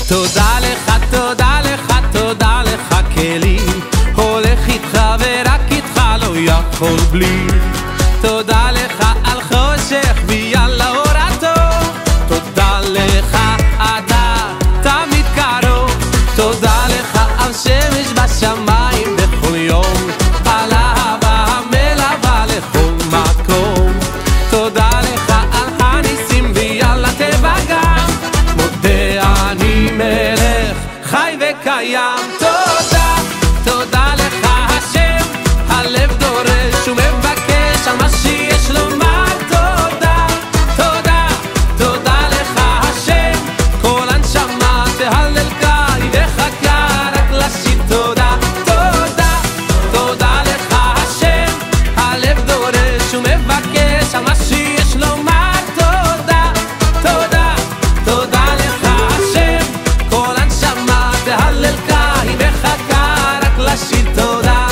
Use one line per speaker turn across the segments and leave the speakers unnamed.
תודה לך, תודה לך, תודה לך כלי הולך איתך ורק איתך לא יכול בלי תודה לך על חושך ויאל האור הטוב תודה לך, אתה תמיד קרוב תודה לך על שמש בשמיים בכל יום על אהבה המלווה לכל מקום תודה לך על הניסים ויאל הטבע גם מודה אני מלך חי וקיים תודה, תודה לך השם הלב דורש ומבקש על מה שיש לומר תודה, תודה, תודה לך השם כל הנשמה תהלל קי וחכה רק לשיר תודה, תודה, תודה לך השם הלב דורש ומבקש על מה שיש לומר תודה, תודה, תודה לך השם כל הנשמה תהלל קי וחכה רק לשיר תודה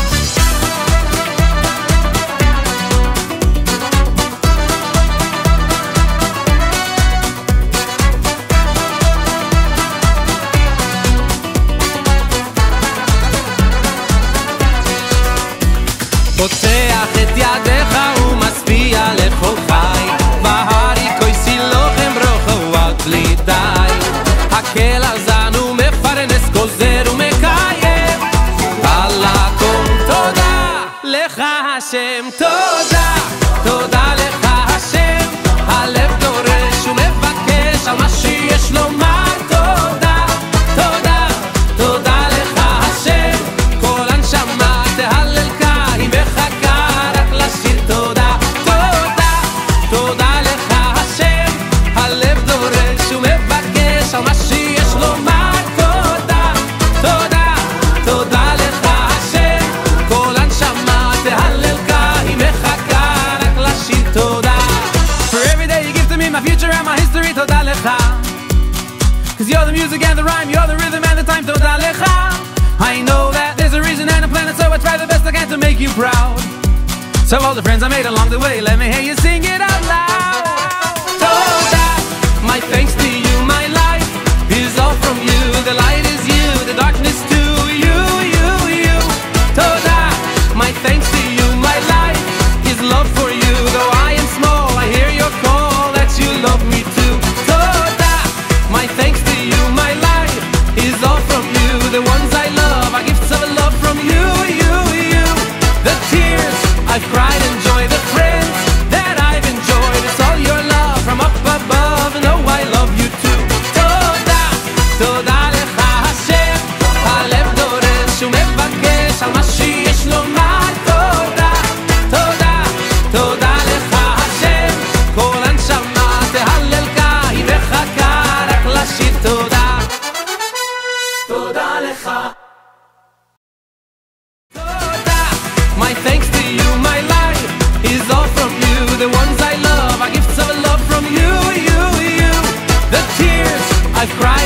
פותח את ידיך ומשפיע לכל חי בהרי כויסי לוחם רוחו על כלי די הקל הזן ומפרנס גוזר ומקיים על הכל תודה לך השם תודה, תודה לך השם הלב דורש ומבקש על מה שיש לומר תודה, תודה, תודה לך השם כל הנשמה תהלל קי וחכה רק לשיר תודה, תודה, תודה לך השם הלב דורש ומבקש על מה שיש לומר תודה, תודה, תודה לך השם כל הנשמה תהלל קי וחכה רק לשיר תודה For every day you give to me my future and my history תודה לך Cause you're the music and the rhyme, you're the rhythm and the time תודה לך I know that there's a reason and a plan and so I try the best I can to make you proud So all the friends I made along the way, let me hear you sing it out loud Toda, my thanks to you, my life is all from you The light is you, the darkness too, you Toda, my thanks to you, my life is love for you Though I am small, I hear your call that you love me too Toda, my thanks to you, my life is all from you The ones I love, are gifts of love from you The tears I've cried and joy, the friends that I've enjoyed It's all your love from up above And oh, I love you too Toda, toda לך השם הלב דורש ומבקש על מה שיש לומר תודה, תודה, תודה לך השם כל הנשמה תהלל קי וחכה רק לשיר תודה תודה לך My thanks to you, my life is all from you The ones I love are gifts of love from you The tears I've cried